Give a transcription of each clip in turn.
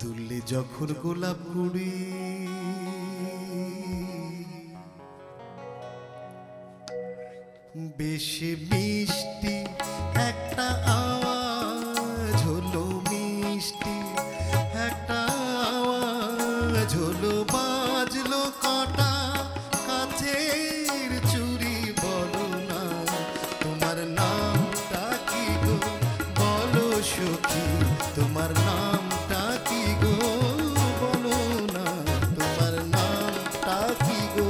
তুললে যখন গোলাপ কুড়ি বেশি মিষ্টি একটা আওয়াজ হলো, মিষ্টি একটা আওয়াজ হলো, বাজলো কাটা কাছের চুরি। বলো না তোমার নামটা কি গো, বলো সখী তোমার নামটা কি গো, বলো না তোমার নামটা কি গো।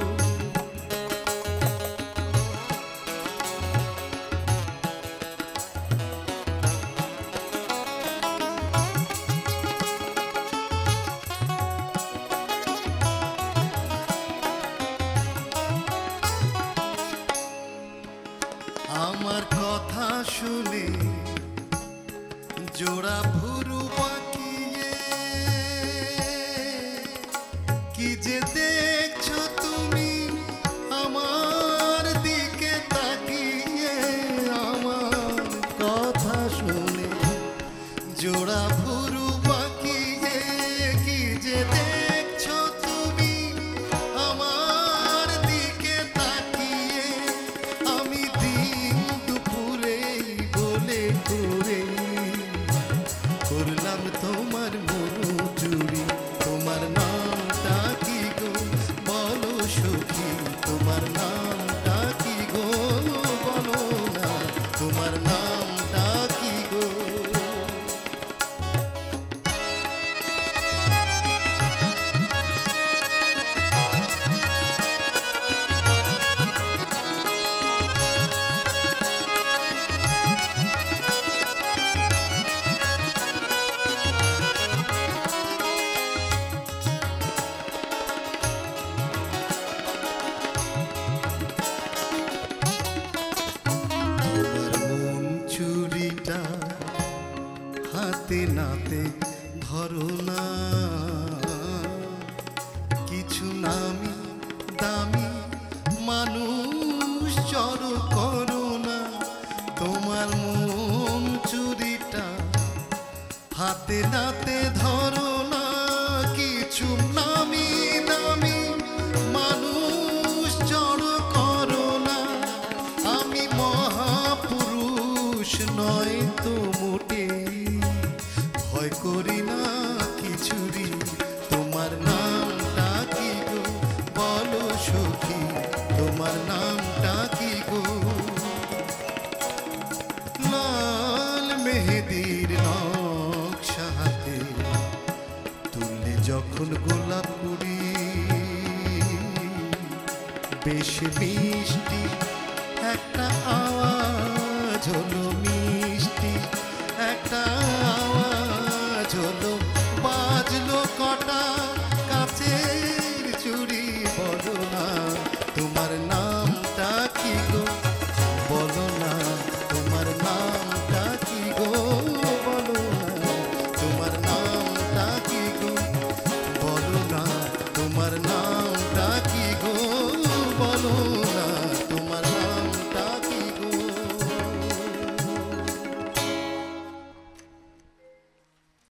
আমার কথা শুনে জোড়া ভুরু পাকিয়ে কি যে দেখছো তুমি আমার দিকে তাকিয়ে। আমার কথা শুনে জোড়া ভুরু পাকিয়ে কি যে দেখছো তুমি আমার দিকে তাকিয়ে। আমি দিন দুপুরে বলে করে করলাম তোমার মনো চুরি। তোমার নামটা কি গো, বলো সখী তোমার নামটা কি গো, বলো না তোমার নামটা কি গো। হাতে নাতে ধরো না, কিছু নামি দামি মানুষ জড়ো করো না। তোমার মন চুরিটা হাতে নাতে ধরো না, কিছু নামি দামি মানুষ জড়ো করো না। আমি মহাপুরুষ নয় তো মোটেই, ভয় করি না কিছুরি। তোমার নামটা কি গো, বলো সখী তোমার নামটা কি গো। লাল মেহেদির নকশা হাতে তুললে যখন গোলাপ কুড়ি বেশ মিষ্টি একটা আওয়াজ হলো,